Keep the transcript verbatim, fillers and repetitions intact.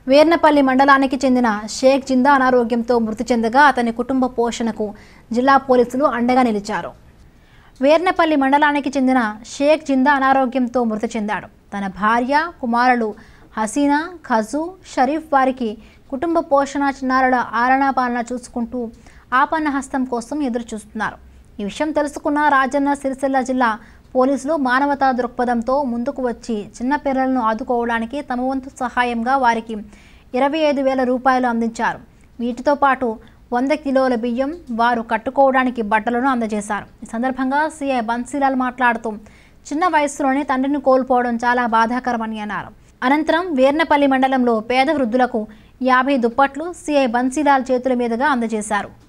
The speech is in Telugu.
వేర్నపల్లి మండలానికి చెందిన షేక్ జిందా అనారోగ్యంతో మృతి చెందగా అతని కుటుంబ పోషణకు జిల్లా పోలీసులు అండగా నిలిచారు. వేర్నపల్లి మండలానికి చెందిన షేక్ జిందా అనారోగ్యంతో మృతి చెందాడు. తన భార్య, కుమారులు హసీనా, ఖజు, షరీఫ్ వారికి కుటుంబ పోషణ, చిన్నారుల ఆలనా పాలన చూసుకుంటూ ఆపన్న హస్తం కోసం ఎదురు చూస్తున్నారు. ఈ విషయం తెలుసుకున్న రాజన్న సిరిసిల్ల జిల్లా పోలీసులు మానవతా దృక్పథంతో ముందుకు వచ్చి చిన్న పిల్లలను ఆదుకోవడానికి తమ వంతు సహాయంగా వారికి ఇరవై ఐదు వేల రూపాయలు అందించారు. వీటితో పాటు వంద కిలోల బియ్యం, వారు కట్టుకోవడానికి బట్టలను అందజేశారు. ఈ సందర్భంగా సీఐ బన్సీలాల్ మాట్లాడుతూ చిన్న వయసులోనే తండ్రిని కోల్పోవడం చాలా బాధాకరమని అన్నారు. అనంతరం వేర్నపల్లి మండలంలో పేద వృద్ధులకు యాభై దుప్పట్లు సీఐ బన్సీలాల్ చేతుల మీదుగా అందజేశారు.